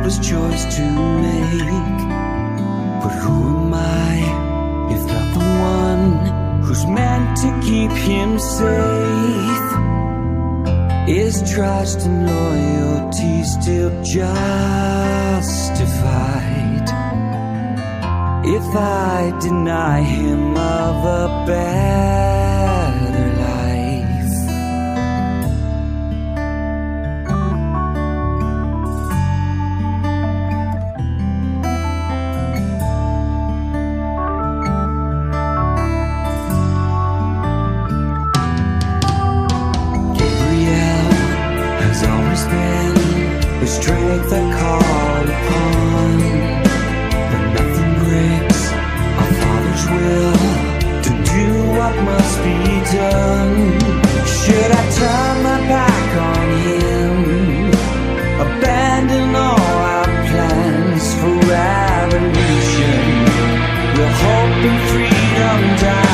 his choice to make. But who am I if not the one who's meant to keep him safe? Is trust and loyalty still justified if I deny him of a better life? Gabriel has always been the strength I call upon, but nothing breaks our Father's will to do what must be done. Should I turn my back on him, abandon all our plans for revolution? Will hope and freedom die?